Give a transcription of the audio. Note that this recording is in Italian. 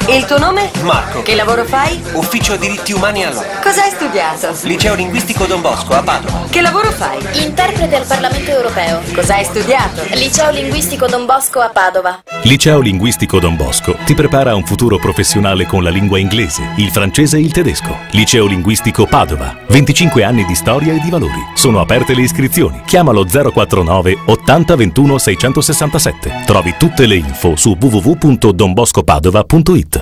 Il tuo nome? Marco. Che lavoro fai? Ufficio diritti umani all'ONU. Cosa hai studiato? Liceo linguistico Don Bosco a Padova. Che lavoro fai? Interprete al Parlamento Europeo. Cosa hai studiato? Liceo linguistico Don Bosco a Padova. Liceo linguistico Don Bosco ti prepara a un futuro professionale con la lingua inglese, il francese e il tedesco. Liceo linguistico Padova. 25 anni di storia e di valori. Sono aperte le iscrizioni. Chiamalo 049 80 21 667. Trovi tutte le info su www.donboscopadova.it.